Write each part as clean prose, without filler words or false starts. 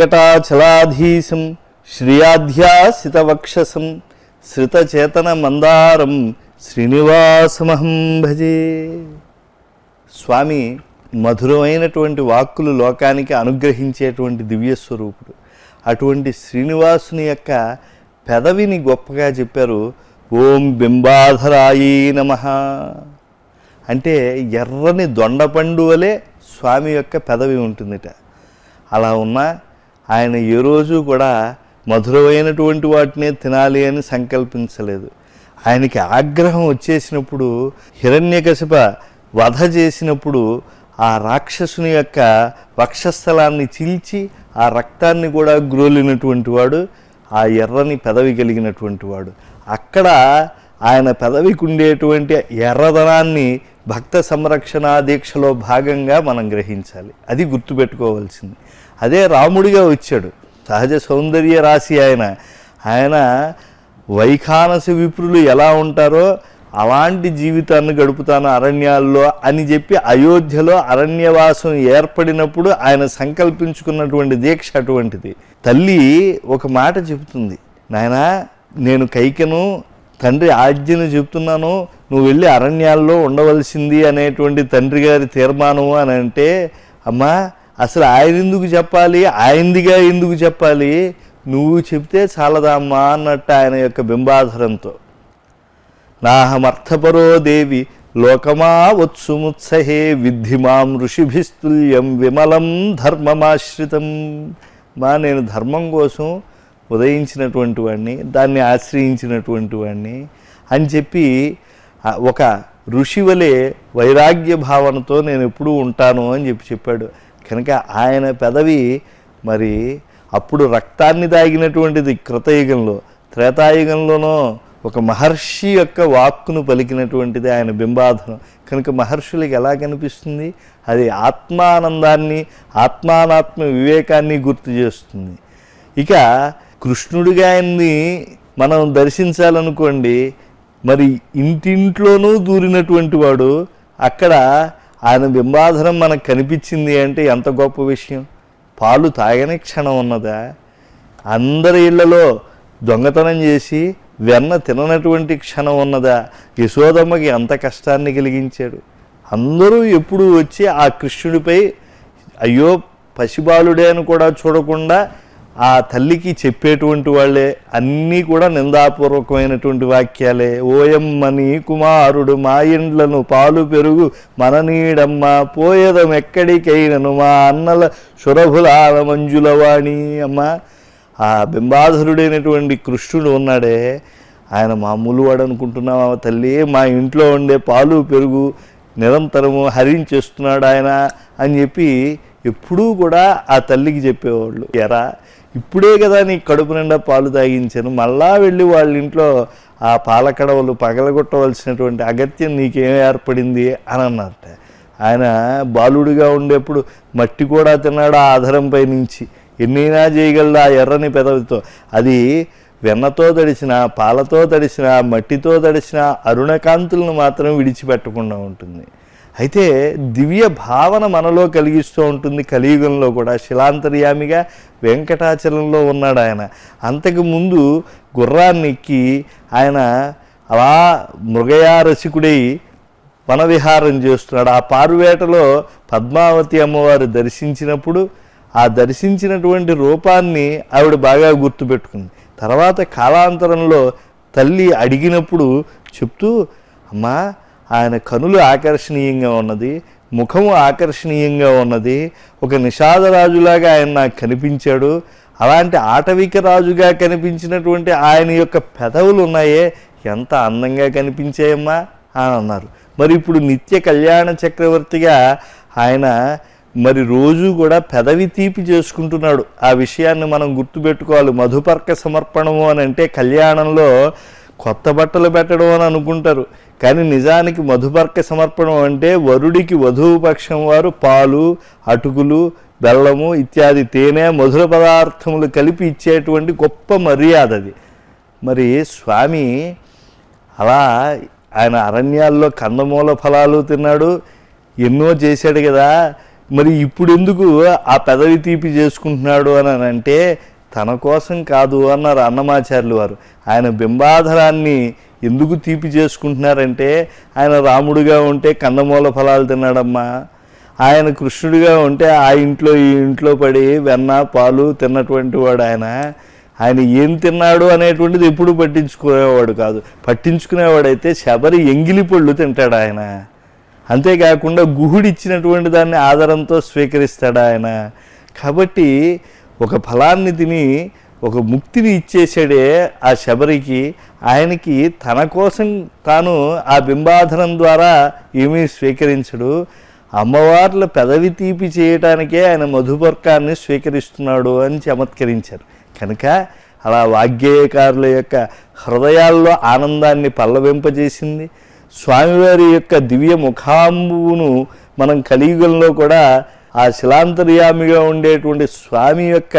వెంకటాచలాధీశం శ్రియాధ్యాసితవక్షసం శ్రితచేతన మందారం శ్రీనివాసమహం భజే. స్వామి మధురమైనటువంటి వాక్కులు లోకానికి అనుగ్రహించేటువంటి దివ్యస్వరూపుడు. అటువంటి శ్రీనివాసుని యొక్క పెదవిని గొప్పగా చెప్పారు. ఓం బింబాధరాయీ నమః అంటే ఎర్రని దొండపండు వలె స్వామి యొక్క పెదవి ఉంటుందిట. అలా ఉన్నా ఆయన ఏ రోజు కూడా మధురమైనటువంటి వాటినే తినాలి అని సంకల్పించలేదు. ఆయనకి ఆగ్రహం వచ్చేసినప్పుడు హిరణ్యకశిప వధ చేసినప్పుడు ఆ రాక్షసుని యొక్క వక్షస్థలాన్ని చీల్చి ఆ రక్తాన్ని కూడా గ్రోలినటువంటి వాడు, ఆ ఎర్రని పెదవి కలిగినటువంటి వాడు. అక్కడ ఆయన పెదవికి ఉండేటువంటి ఎర్రదనాన్ని భక్త సంరక్షణ దీక్షలో భాగంగా మనం గ్రహించాలి. అది గుర్తుపెట్టుకోవాల్సింది. అదే రాముడిగా వచ్చాడు, సహజ సౌందర్య రాశి ఆయన. ఆయన వైఖానస విప్రులు ఎలా ఉంటారో అలాంటి జీవితాన్ని గడుపుతాను అరణ్యాల్లో అని చెప్పి అయోధ్యలో అరణ్యవాసం ఏర్పడినప్పుడు ఆయన సంకల్పించుకున్నటువంటి దీక్ష అటువంటిది. తల్లి ఒక మాట చెబుతుంది, నాయనా నేను కైకను తండ్రి ఆజ్ఞను చెప్తున్నాను, నువ్వు వెళ్ళి అరణ్యాల్లో ఉండవలసింది అనేటువంటి తండ్రి గారి తీర్మానము అని అంటే, అమ్మా అసలు ఆయన ఎందుకు చెప్పాలి, ఆయనదిగా ఎందుకు చెప్పాలి, నువ్వు చెప్తే చాలదా అమ్మా అన్నట్టు ఆయన యొక్క బింబాధరంతో. నాహమర్థపరో దేవి లోకమా వత్సుముత్సహే విద్ధి మాం ఋషిభిస్తుల్యం విమలం ధర్మమాశ్రితం. నేను ధర్మం కోసం ఉదయించినటువంటి వాడిని, దాన్ని ఆశ్రయించినటువంటి వాడిని అని చెప్పి ఒక ఋషి వలె వైరాగ్య భావనతో నేను ఎప్పుడూ ఉంటాను అని చెప్పాడు. కనుక ఆయన పెదవి మరి అప్పుడు రక్తాన్ని దాగినటువంటిది కృతయుగంలో, త్రేతాయుగంలోనో ఒక మహర్షి యొక్క వాక్కును పలికినటువంటిది ఆయన బింబాధనం. కనుక మహర్షులకి ఎలా కనిపిస్తుంది, అది ఆత్మానందాన్ని ఆత్మానాత్మ వివేకాన్ని గుర్తు చేస్తుంది. ఇక కృష్ణుడిగా ఆయన్ని మనం దర్శించాలనుకోండి, మరి ఇంటింట్లోనూ దూరినటువంటి వాడు, అక్కడ ఆయన బింబాధనం మనకు కనిపించింది అంటే ఎంత గొప్ప విషయం. పాలు తాగని క్షణం ఉన్నదా, అందరి ఇళ్లలో దొంగతనం చేసి వెన్న తిననటువంటి క్షణం ఉన్నదా, యశోదమ్మకి ఎంత కష్టాన్ని కలిగించాడు. అందరూ ఎప్పుడు వచ్చి ఆ కృష్ణుడిపై అయ్యో పసిబాలుడే అని కూడా చూడకుండా ఆ తల్లికి చెప్పేటువంటి వాళ్ళే, అన్నీ కూడా నిందాపూర్వకమైనటువంటి వాక్యాలే. ఓయమ్మని కుమారుడు మా ఇండ్లను పాలు పెరుగు మన నీడమ్మ పోయేదమెక్కడికైనను మా అన్నల సురభులాల మంజులవాణి. అమ్మ ఆ బింబాధరుడైనటువంటి కృష్ణుడు ఉన్నాడే, ఆయన మామూలు వాడు అనుకుంటున్నావా తల్లి, మా ఇంట్లో ఉండే పాలు పెరుగు నిరంతరము హరించేస్తున్నాడు ఆయన అని చెప్పి ఎప్పుడూ కూడా ఆ తల్లికి చెప్పేవాళ్ళు. ఎరా ఇప్పుడే కదా నీకు కడుపు నిండా పాలు తాగించాను, మళ్ళా వెళ్ళి వాళ్ళ ఇంట్లో ఆ పాలకడవలు పగలగొట్టవలసినటువంటి అగత్యం నీకేం ఏర్పడింది అని అన్నారట. ఆయన బాలుడిగా ఉండేప్పుడు మట్టి కూడా తిన్నాడు ఆ ఆధారంపై నుంచి, ఎన్నైనా చేయగలడు ఆ ఎర్రని పెదవితో. అది వెన్నతో తడిసిన, పాలతో తడిసిన, మట్టితో తడిసిన అరుణకాంతులను మాత్రం విడిచిపెట్టకుండా ఉంటుంది. అయితే దివ్య భావన మనలో కలిగిస్తూ ఉంటుంది. కలియుగంలో కూడా శిలాంతర్యామిగా వెంకటాచలంలో ఉన్నాడు ఆయన. అంతకుముందు గుర్రాన్ని ఎక్కి ఆయన అలా మృగయారసికుడై వనవిహారం చేస్తున్నాడు. ఆ పారువేటలో పద్మావతి అమ్మవారు దర్శించినప్పుడు ఆ దర్శించినటువంటి రూపాన్ని ఆవిడ బాగా గుర్తుపెట్టుకుంది. తర్వాత కాలాంతరంలో తల్లి అడిగినప్పుడు చెప్తూ, అమ్మా ఆయన కనులు ఆకర్షణీయంగా ఉన్నది, ముఖము ఆకర్షణీయంగా ఉన్నది, ఒక నిషాదరాజులాగా ఆయన నాకు కనిపించాడు, అలాంటి ఆటవిక రాజుగా కనిపించినటువంటి ఆయన యొక్క పెదవులు ఉన్నాయే ఎంత అందంగా కనిపించాయమ్మా అని అన్నారు. మరి ఇప్పుడు నిత్య కళ్యాణ చక్రవర్తిగా ఆయన మరి రోజు కూడా పెదవి తీపి చేసుకుంటున్నాడు. ఆ విషయాన్ని మనం గుర్తుపెట్టుకోవాలి. మధుపర్క సమర్పణము అని అంటే కళ్యాణంలో కొత్త బట్టలు పెట్టడం అని అనుకుంటారు, కానీ నిజానికి మధుపర్క సమర్పణం అంటే వరుడికి వధువు పక్షం వారు పాలు, అటుకులు, బెల్లము ఇత్యాది తేనె మధుర పదార్థములు కలిపి ఇచ్చేటువంటి గొప్ప మర్యాద అది. మరి స్వామి అలా ఆయన అరణ్యాల్లో కందమూల ఫలాలు తిన్నాడు, ఎన్నో చేశాడు కదా. మరి ఇప్పుడు ఎందుకు ఆ పెదవి తీపి చేసుకుంటున్నాడు అని అంటే తన కోసం కాదు అన్నారు అన్నమాచార్యులు వారు. ఆయన బింబాధరాన్ని ఎందుకు తీపి చేసుకుంటున్నారంటే ఆయన రాముడిగా ఉంటే కందమూల ఫలాలు తిన్నాడమ్మా, ఆయన కృష్ణుడిగా ఉంటే ఆ ఇంట్లో ఈ ఇంట్లో పడి వెన్న పాలు తిన్నటువంటి వాడు ఆయన. ఆయన ఏం తిన్నాడు అనేటువంటిది ఎప్పుడు పట్టించుకునేవాడు కాదు. పట్టించుకునేవాడైతే శబరి ఎంగిలి పళ్ళు తింటాడు ఆయన. అంతేకాకుండా గుహుడిచ్చినటువంటి దాన్ని ఆదరంతో స్వీకరిస్తాడు ఆయన. కాబట్టి ఒక ఫలాన్ని తిని ఒక ముక్తిని ఇచ్చేసాడే ఆ శబరికి. ఆయనకి తన కోసం తాను ఆ బింబాధనం ద్వారా ఏమీ స్వీకరించడు. అమ్మవార్ల పెదవి తీపి చేయటానికే ఆయన మధుపర్కాన్ని స్వీకరిస్తున్నాడు అని చమత్కరించారు. కనుక అలా వాగ్గేయకారుల యొక్క హృదయాల్లో ఆనందాన్ని పల్లవింపజేసింది. స్వామివారి యొక్క దివ్య ముఖాంబువును మనం కలియుగంలో కూడా ఆ శిలాంతర్యామిగా ఉండేటువంటి స్వామి యొక్క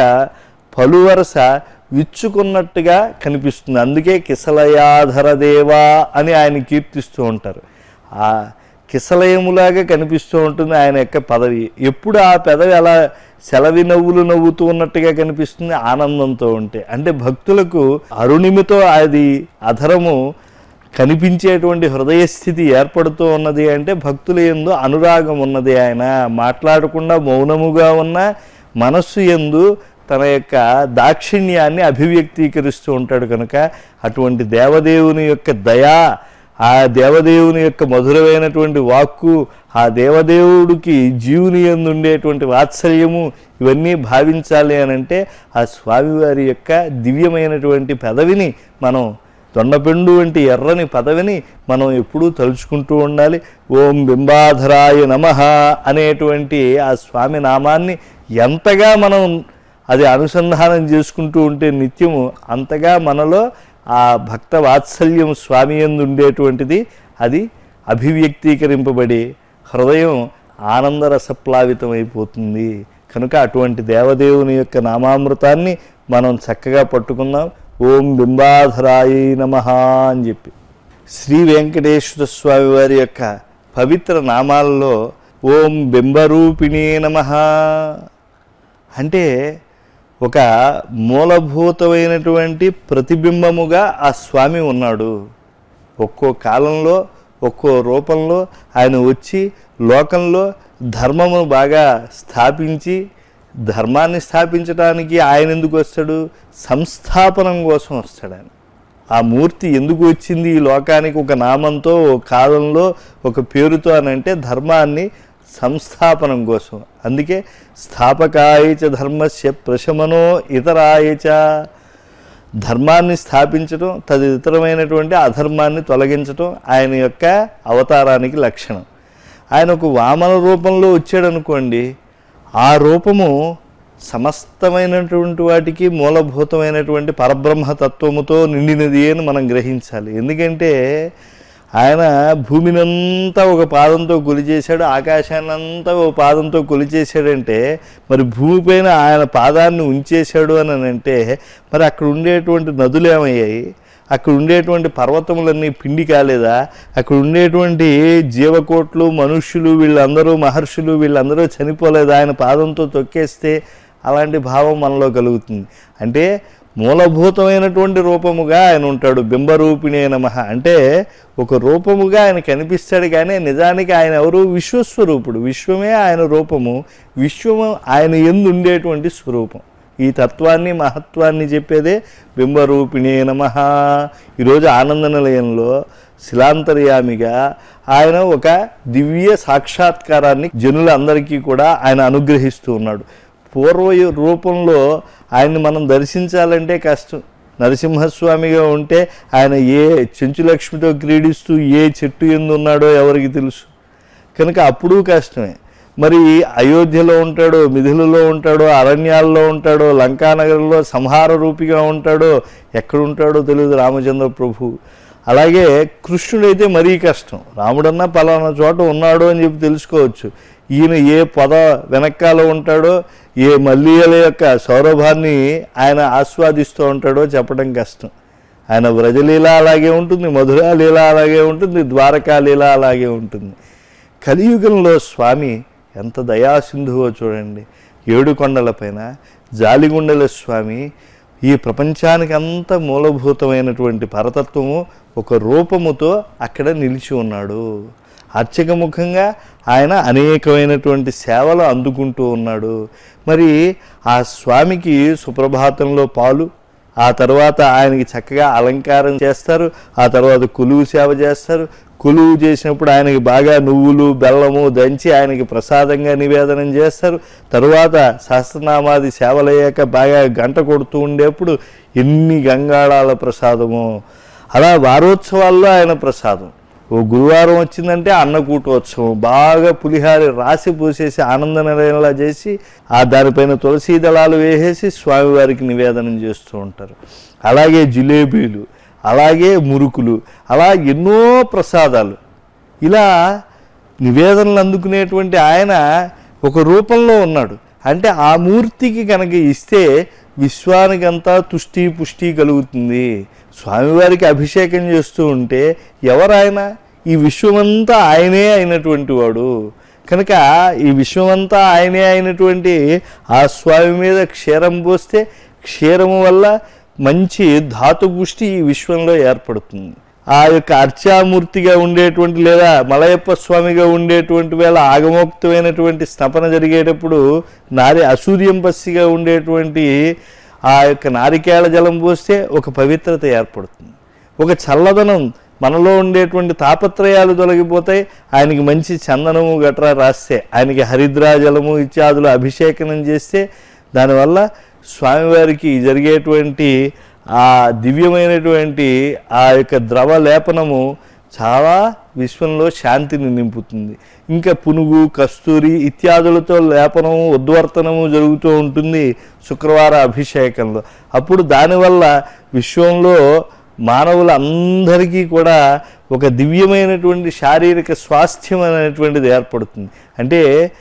పలువరస విచ్చుకున్నట్టుగా కనిపిస్తుంది. అందుకే కిసలయాధర దేవా అని ఆయన కీర్తిస్తూ ఉంటారు. ఆ కిసలయములాగా కనిపిస్తూ ఉంటుంది ఆయన యొక్క పదవి. ఎప్పుడు ఆ పెదవి అలా సెలవి నవ్వులు నవ్వుతూ ఉన్నట్టుగా కనిపిస్తుంది ఆనందంతో ఉంటే. అంటే భక్తులకు అరుణిమితో అది అధరము కనిపించేటువంటి హృదయస్థితి ఏర్పడుతూ ఉన్నది అంటే భక్తుల యందు అనురాగం ఉన్నది. ఆయన మాట్లాడకుండా మౌనముగా ఉన్న మనస్సు యందు తన యొక్క దాక్షిణ్యాన్ని అభివ్యక్తీకరిస్తూ ఉంటాడు. కనుక అటువంటి దేవదేవుని యొక్క దయా, ఆ దేవదేవుని యొక్క మధురమైనటువంటి వాక్కు, ఆ దేవదేవుడికి జీవుని యందు ఉండేటువంటి వాత్సల్యము, ఇవన్నీ భావించాలి అని అంటే ఆ స్వామివారి యొక్క దివ్యమైనటువంటి పెదవిని మనం, దొండపెండు వంటి ఎర్రని పదవిని మనం ఎప్పుడూ తలుచుకుంటూ ఉండాలి. ఓం బింబాధరాయ నమః అనేటువంటి ఆ స్వామి నామాన్ని ఎంతగా మనం అది అనుసంధానం చేసుకుంటూ ఉంటే నిత్యము అంతగా మనలో ఆ భక్త వాత్సల్యం స్వామి యందు ఉండేటువంటిది అది అభివ్యక్తీకరింపబడి హృదయం ఆనందరసప్లావితమైపోతుంది. కనుక అటువంటి దేవదేవుని యొక్క నామామృతాన్ని మనం చక్కగా పట్టుకుందాం. ఓం బింబాధరాయ నమః అని చెప్పి శ్రీ వెంకటేశ్వర స్వామి వారి యొక్క పవిత్ర నామాలలో ఓం బింబరూపిణే నమః అంటే ఒక మూలభూతమైనటువంటి ప్రతిబింబముగా ఆ స్వామి ఉన్నాడు. ఒక్కో కాలంలో ఒక్కో రూపంలో ఆయన వచ్చి లోకంలో ధర్మమును బాగా స్థాపించి, ధర్మాన్ని స్థాపించడానికి ఆయన ఎందుకు వస్తాడు? సంస్థాపనం కోసం వస్తాడు ఆయన. ఆ మూర్తి ఎందుకు వచ్చింది ఈ లోకానికి? ఒక నామంతో, ఒక కాలంలో, ఒక పేరుతో అని అంటే ధర్మాన్ని సంస్థాపనం కోసం. అందుకే స్థాపకాయచ ధర్మస్య ప్రశమనో ఇతరాయచ, ధర్మాన్ని స్థాపించడం, తదితరమైనటువంటి అధర్మాన్ని తొలగించడం ఆయన యొక్క అవతారానికి లక్షణం. ఆయన ఒక వామన రూపంలో వచ్చాడు అనుకోండి, ఆ రూపము సమస్తమైనటువంటి వాటికి మూలభూతమైనటువంటి పరబ్రహ్మతత్వముతో నిండినది అని మనం గ్రహించాలి. ఎందుకంటే ఆయన భూమినంతా ఒక పాదంతో కొలిచేశాడు, ఆకాశాన్నంతా ఒక పాదంతో కొలిచేశాడంటే మరి భూమిపైన ఆయన పాదాన్ని ఉంచేశాడు అని అంటే మరి అక్కడ ఉండేటువంటి నదులు ఏమయ్యాయి? అక్కడ ఉండేటువంటి పర్వతములన్నీ పిండి కాలేదా? అక్కడ ఉండేటువంటి జీవకోట్లు, మనుష్యులు, వీళ్ళందరూ మహర్షులు, వీళ్ళందరూ చనిపోలేదా ఆయన పాదంతో తొక్కేస్తే? అలాంటి భావం మనలో కలుగుతుంది. అంటే మూలభూతమైనటువంటి రూపముగా ఆయన ఉంటాడు. బింబరూపిణే నమః అంటే ఒక రూపముగా ఆయన కనిపిస్తాడు, కానీ నిజానికి ఆయన ఎవరు? విశ్వస్వరూపుడు. విశ్వమే ఆయన రూపము, విశ్వము ఆయన యందు ఉండేటువంటి స్వరూపం. ఈ తత్వాన్ని, మహత్వాన్ని చెప్పేదే బింబరూపిణే నమః. ఈరోజు ఆనంద నిలయంలో శిలాంతర్యామిగా ఆయన ఒక దివ్య సాక్షాత్కారాన్ని జనులందరికీ కూడా ఆయన అనుగ్రహిస్తూ ఉన్నాడు. పూర్వ రూపంలో ఆయన్ని మనం దర్శించాలంటే కష్టం. నరసింహస్వామిగా ఉంటే ఆయన ఏ చెంచులక్ష్మితో క్రీడిస్తూ ఏ చెట్టు యందు ఉన్నాడో ఎవరికి తెలుసు. కనుక అప్పుడు కష్టమే. మరి అయోధ్యలో ఉంటాడో, మిథిలలో ఉంటాడో, అరణ్యాల్లో ఉంటాడో, లంకానగరంలో సంహార రూపిగా ఉంటాడో, ఎక్కడుంటాడో తెలియదు రామచంద్ర ప్రభు. అలాగే కృష్ణుడైతే మరీ కష్టం. రాముడన్నా పలానా చోట ఉన్నాడు అని చెప్పి తెలుసుకోవచ్చు. ఈయన ఏ పొద వెనకాల ఉంటాడో, ఏ మల్లియల యొక్క సౌరభాన్ని ఆయన ఆస్వాదిస్తూ ఉంటాడో చెప్పడం కష్టం. ఆయన వ్రజలీల అలాగే ఉంటుంది, మధురాలీల అలాగే ఉంటుంది, ద్వారకాలీల అలాగే ఉంటుంది. కలియుగంలో స్వామి ఎంత దయాసింధువో చూడండి. 7 కొండలపైన జాలిగుండెల స్వామి ఈ ప్రపంచానికి అంత మూలభూతమైనటువంటి పరతత్వము ఒక రూపముతో అక్కడ నిలిచి ఉన్నాడు. అర్చకముఖంగా ఆయన అనేకమైనటువంటి సేవలు అందుకుంటూ ఉన్నాడు. మరి ఆ స్వామికి సుప్రభాతంలో పాలు, ఆ తర్వాత ఆయనకి చక్కగా అలంకారం చేస్తారు, ఆ తర్వాత కొలువు సేవ చేస్తారు. కొలువు చేసినప్పుడు ఆయనకి బాగా నువ్వులు బెల్లము దంచి ఆయనకి ప్రసాదంగా నివేదనం చేస్తారు. తరువాత సహస్రనామాది సేవలయ్యాక బాగా గంట కొడుతూ ఉండేప్పుడు ఎన్ని గంగాళాల ప్రసాదము. అలా వారోత్సవాల్లో ఆయన ప్రసాదం. ఓ గురువారం వచ్చిందంటే అన్నకూటోత్సవం, బాగా పులిహారి రాసి పూసేసి ఆనంద నిలయంలా చేసి ఆ దానిపైన తులసీ దళాలు వేసేసి స్వామివారికి నివేదనం చేస్తూ ఉంటారు. అలాగే జిలేబీలు, అలాగే మురుకులు, అలా ఎన్నో ప్రసాదాలు. ఇలా నివేదనలు అందుకునేటువంటి ఆయన ఒక రూపంలో ఉన్నాడు. అంటే ఆ మూర్తికి కనుక ఇస్తే విశ్వానికంతా తుష్టి పుష్టి కలుగుతుంది. స్వామివారికి అభిషేకం చేస్తూ ఉంటే ఎవరాయన? ఈ విశ్వమంతా ఆయనే అయినటువంటి వాడు కనుక ఈ విశ్వమంతా ఆయనే అయినటువంటి ఆ స్వామి మీద క్షీరం పోస్తే క్షీరము వల్ల మంచి ధాతుపుష్టి ఈ విశ్వంలో ఏర్పడుతుంది. ఆ యొక్క అర్చామూర్తిగా ఉండేటువంటి లేదా మలయప్ప స్వామిగా ఉండేటువంటి వేళ ఆగమోక్తమైనటువంటి స్థపన జరిగేటప్పుడు అసూర్యం పసిగా ఉండేటువంటి ఆ యొక్క నారికేళ జలం పోస్తే ఒక పవిత్రత ఏర్పడుతుంది, ఒక చల్లదనం, మనలో ఉండేటువంటి తాపత్రయాలు తొలగిపోతాయి. ఆయనకి మంచి చందనము గట్రా రాస్తే, ఆయనకి హరిద్రాజలము ఇత్యాదులు అభిషేకనం చేస్తే దానివల్ల స్వామివారికి జరిగేటువంటి ఆ దివ్యమైనటువంటి ఆ యొక్క ద్రవ లేపనము చాలా విశ్వంలో శాంతిని నింపుతుంది. ఇంకా పునుగు కస్తూరి ఇత్యాదులతో లేపనము ఉద్వర్తనము జరుగుతూ ఉంటుంది శుక్రవార అభిషేకంలో. అప్పుడు దానివల్ల విశ్వంలో మానవులందరికీ కూడా ఒక దివ్యమైనటువంటి శారీరక స్వాస్థ్యం అనేటువంటిది ఏర్పడుతుంది. అంటే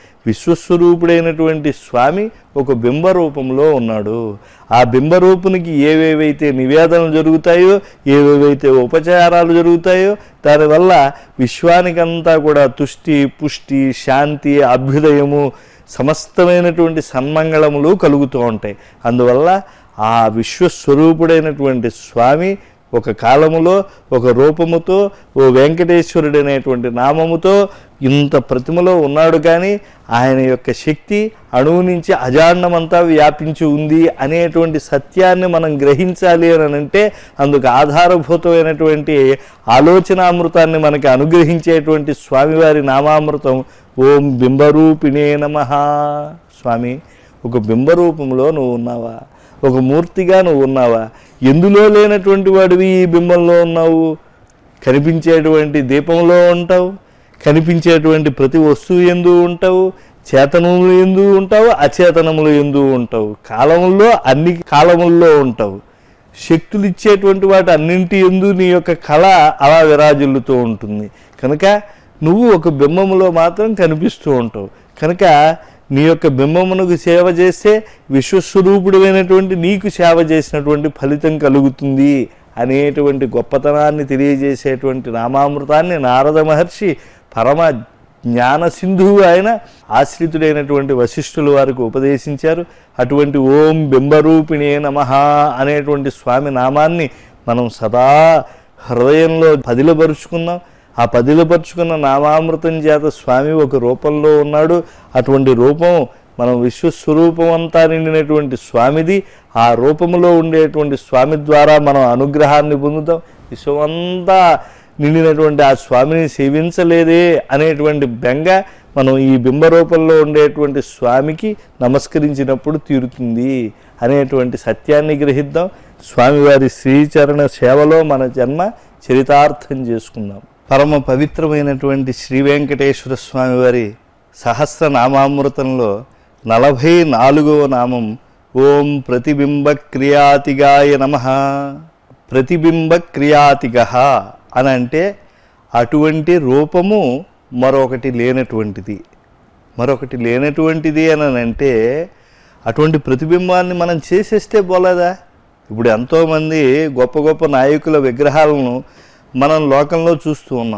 విశ్వస్వరూపుడైనటువంటి స్వామి ఒక బింబ రూపంలో ఉన్నాడు. ఆ బింబరూపునికి ఏవేవైతే నివేదనలు జరుగుతాయో, ఏవేవైతే ఉపచారాలు జరుగుతాయో దానివల్ల విశ్వానికంతా కూడా తుష్టి పుష్టి శాంతి అభ్యుదయము సమస్తమైనటువంటి సన్మంగళములు కలుగుతూ ఉంటాయి. అందువల్ల ఆ విశ్వస్వరూపుడైనటువంటి స్వామి ఒక కాలములో ఒక రూపముతో ఓ వెంకటేశ్వరుడు అనేటువంటి నామముతో ఇంత ప్రతిమలో ఉన్నాడు. కానీ ఆయన యొక్క శక్తి అణువు నుంచి అజాండమంతా వ్యాపించి ఉంది అనేటువంటి సత్యాన్ని మనం గ్రహించాలి అని అంటే అందుకు ఆధారభూతమైనటువంటి ఆలోచనామృతాన్ని మనకి అనుగ్రహించేటువంటి స్వామివారి నామామృతం ఓం బింబరూపిణే నమః. స్వామి, ఒక బింబరూపంలో నువ్వు ఉన్నావా? ఒక మూర్తిగా నువ్వు ఉన్నావా? ఎందులో లేనటువంటి వాడివి ఈ బింబంలో ఉన్నావు. కనిపించేటువంటి దీపంలో ఉంటావు, కనిపించేటువంటి ప్రతి వస్తువు ఎందు ఉంటావు, చేతనములు ఎందు ఉంటావు, అచేతనములు ఎందు ఉంటావు, కాలముల్లో అన్ని కాలముల్లో ఉంటావు. శక్తులు ఇచ్చేటువంటి వాటి అన్నింటి ఎందు నీ యొక్క కళ అలా విరాజిల్లుతూ ఉంటుంది. కనుక నువ్వు ఒక బింబములో మాత్రం కనిపిస్తూ ఉంటావు. కనుక నీ యొక్క బింబమునకు సేవ చేస్తే విశ్వస్వరూపుడైనటువంటి నీకు సేవ చేసినటువంటి ఫలితం కలుగుతుంది అనేటువంటి గొప్పతనాన్ని తెలియజేసేటువంటి నామామృతాన్ని నారద మహర్షి పరమ జ్ఞాన సింధువు ఆయన ఆశ్రితుడైనటువంటి వశిష్ఠుల వారికి ఉపదేశించారు. అటువంటి ఓం బింబరూపిణే నమః అనేటువంటి స్వామి నామాన్ని మనం సదా హృదయంలో పదిలపరుచుకుందాం. ఆ పదిలపరుచుకున్న నామామృతం చేత స్వామి ఒక రూపంలో ఉన్నాడు. అటువంటి రూపం మనం విశ్వస్వరూపం అంతా నిండినటువంటి స్వామిది. ఆ రూపంలో ఉండేటువంటి స్వామి ద్వారా మనం అనుగ్రహాన్ని పొందుతాం. విశ్వమంతా నిండినటువంటి ఆ స్వామిని సేవించలేదే అనేటువంటి బెంగ మనం ఈ బింబరూపంలో ఉండేటువంటి స్వామికి నమస్కరించినప్పుడు తీరుతుంది అనేటువంటి సత్యాన్ని గ్రహిద్దాం. స్వామివారి శ్రీచరణ సేవలో మన జన్మ చరితార్థం చేసుకుందాం. పరమ పవిత్రమైనటువంటి శ్రీ వెంకటేశ్వర స్వామివారి సహస్రనామామృతంలో 44వ నామం ఓం ప్రతిబింబ క్రియాతిగాయ నమః. ప్రతిబింబ క్రియాతిగ అని అంటే అటువంటి రూపము మరొకటి లేనటువంటిది. మరొకటి లేనటువంటిది అని అంటే అటువంటి ప్రతిబింబాన్ని మనం చేసేస్తే పోలేదా? ఇప్పుడు ఎంతోమంది గొప్ప గొప్ప నాయకుల విగ్రహాలను మనం లోకంలో చూస్తూ ఉన్నాం.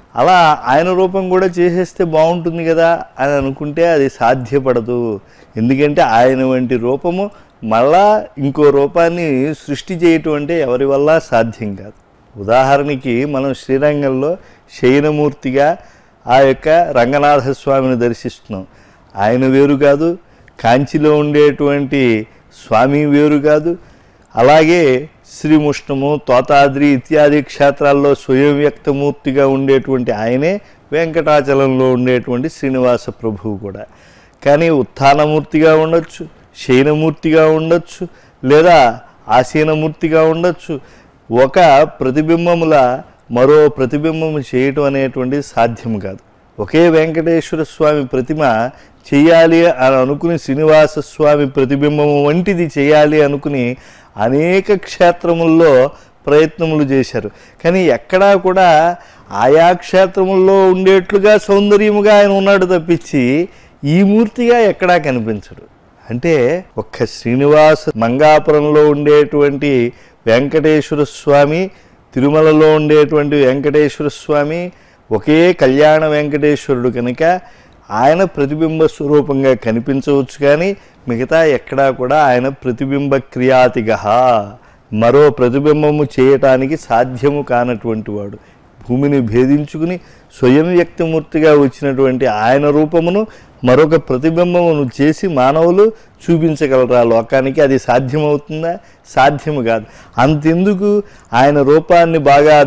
అలా ఆయన రూపం కూడా చేసేస్తే బాగుంటుంది కదా అని అనుకుంటే అది సాధ్యపడదు. ఎందుకంటే ఆయన వంటి రూపము మళ్ళా ఇంకో రూపాన్ని సృష్టి చేయటం అంటే ఎవరి వల్ల సాధ్యం కాదు. ఉదాహరణకి మనం శ్రీరంగంలో శయనమూర్తిగా ఆ యొక్క రంగనాథ స్వామిని దర్శిస్తున్నాం. ఆయన వేరు కాదు, కాంచిలో ఉండేటువంటి స్వామి వేరు కాదు. అలాగే శ్రీముష్ణము, తోతాద్రి ఇత్యాది క్షేత్రాల్లో స్వయం వ్యక్తమూర్తిగా ఉండేటువంటి ఆయనే వెంకటాచలంలో ఉండేటువంటి శ్రీనివాస ప్రభువు కూడా. కానీ ఉత్థానమూర్తిగా ఉండొచ్చు, శయనమూర్తిగా ఉండొచ్చు, లేదా ఆసీనమూర్తిగా ఉండొచ్చు. ఒక ప్రతిబింబముల మరో ప్రతిబింబము చేయటం అనేటువంటిది సాధ్యం కాదు. ఒకే వెంకటేశ్వర స్వామి ప్రతిమ చేయాలి అని అనుకుని శ్రీనివాస స్వామి ప్రతిబింబము వంటిది చేయాలి అనుకుని అనేక క్షేత్రముల్లో ప్రయత్నములు చేశారు. కానీ ఎక్కడా కూడా ఆయా క్షేత్రముల్లో ఉండేట్లుగా సౌందర్యముగా ఆయన ఉన్నాడు తప్పించి ఈ మూర్తిగా ఎక్కడా కనిపించడు. అంటే ఒక్క శ్రీనివాస మంగాపురంలో ఉండేటువంటి వెంకటేశ్వర స్వామి, తిరుమలలో ఉండేటువంటి వెంకటేశ్వర స్వామి ఒకే కళ్యాణ వెంకటేశ్వరుడు కనుక ఆయన ప్రతిబింబ స్వరూపంగా కనిపించవచ్చు. కానీ మిగతా ఎక్కడా కూడా ఆయన ప్రతిబింబ క్రియాతిగః, మరో ప్రతిబింబము చేయటానికి సాధ్యము కానటువంటి వాడు. భూమిని భేదించుకుని స్వయం వ్యక్తమూర్తిగా వచ్చినటువంటి ఆయన రూపమును మరొక ప్రతిబింబమును చేసి మానవులు చూపించగలరా లోకానికి? అది సాధ్యమవుతుందా? సాధ్యము కాదు. అంతెందుకు ఆయన రూపాన్ని బాగా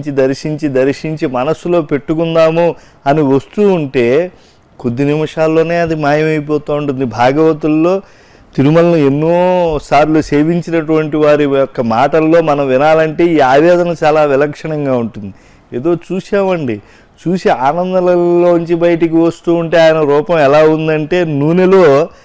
దర్శించి మనస్సులో పెట్టుకుందాము అని వస్తూ ఉంటే కొద్ది నిమిషాల్లోనే అది మాయమైపోతూ ఉంటుంది. భాగవతుల్లో తిరుమలను ఎన్నోసార్లు సేవించినటువంటి వారి యొక్క మాటల్లో మనం వినాలంటే ఈ ఆవేదన చాలా విలక్షణంగా ఉంటుంది. ఏదో చూసామండి, చూసి ఆనందంలోంచి బయటికి వస్తూ ఉంటే ఆయన రూపం ఎలా ఉందంటే నూనెలో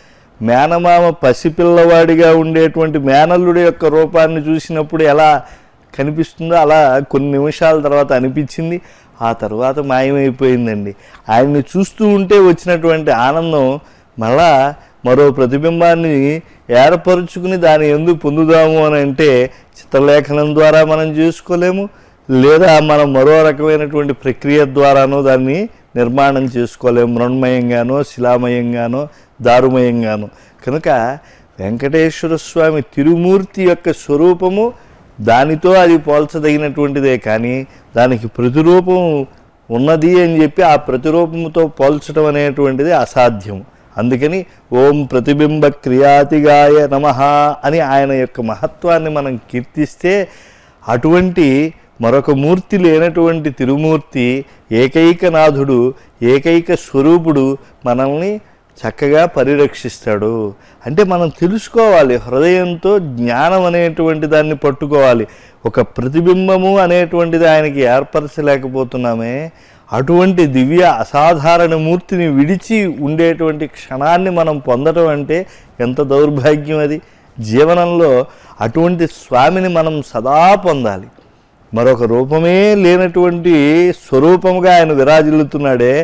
మేనమామ పసిపిల్లవాడిగా ఉండేటువంటి మేనల్లుడి యొక్క రూపాన్ని చూసినప్పుడు ఎలా కనిపిస్తుందో అలా కొన్ని నిమిషాల తర్వాత అనిపించింది. ఆ తర్వాత మాయమైపోయిందండి. ఆయన్ని చూస్తూ ఉంటే వచ్చినటువంటి ఆనందం మళ్ళా మరో ప్రతిబింబాన్ని ఏర్పరుచుకుని దాన్ని ఎందుకు పొందుదాము అని అంటే చిత్రలేఖనం ద్వారా మనం చేసుకోలేము, లేదా మనం మరో రకమైనటువంటి ప్రక్రియ ద్వారానో దాన్ని నిర్మాణం చేసుకోలేము, మృణ్మయంగానో శిలామయంగానో దారుమయంగానో. కనుక వెంకటేశ్వర స్వామి తిరుమూర్తి యొక్క స్వరూపము దానితో అది పోల్చదగినటువంటిదే. కానీ దానికి ప్రతిరూపం ఉన్నది అని చెప్పి ఆ ప్రతిరూపముతో పోల్చడం అనేటువంటిది అసాధ్యం. అందుకని ఓం ప్రతిబింబ క్రియాతిగాయ నమః అని ఆయన యొక్క మహత్వాన్ని మనం కీర్తిస్తే అటువంటి మరొక మూర్తి లేనటువంటి తిరుమూర్తి, ఏకైక నాథుడు, ఏకైక స్వరూపుడు మనల్ని చక్కగా పరిరక్షిస్తాడు. అంటే మనం తెలుసుకోవాలి, హృదయంతో జ్ఞానం అనేటువంటి దాన్ని పట్టుకోవాలి. ఒక ప్రతిబింబము అనేటువంటిది ఆయనకి ఏర్పరచలేకపోతున్నామే, అటువంటి దివ్య అసాధారణ మూర్తిని విడిచి ఉండేటువంటి క్షణాన్ని మనం పొందడం అంటే ఎంత దౌర్భాగ్యం అది. జీవనంలో అటువంటి స్వామిని మనం సదా పొందాలి. మరొక రూపమే లేనటువంటి స్వరూపముగా ఆయన విరాజిల్లుతున్నాడే,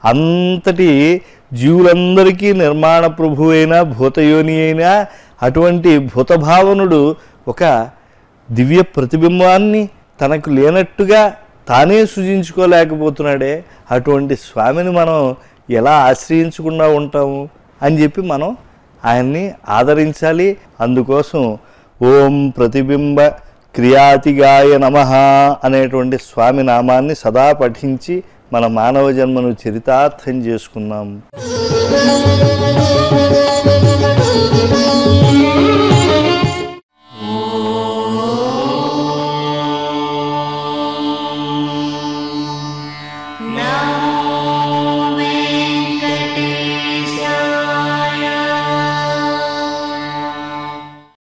అంతటి జీవులందరికీ నిర్మాణ ప్రభు అయినా భూతయోని అయినా అటువంటి భూతభావనుడు ఒక దివ్య ప్రతిబింబాన్ని తనకు లేనట్టుగా తానే సృజించుకోలేకపోతున్నాడే, అటువంటి స్వామిని మనం ఎలా ఆశ్రయించకుండా ఉంటాము అని చెప్పి మనం ఆయన్ని ఆదరించాలి. అందుకోసం ఓం ప్రతిబింబ క్రియాతిగాయ నమః అనేటువంటి స్వామి నామాన్ని సదా పఠించి మన మానవ జన్మను చరితార్థం చేసుకున్నాం.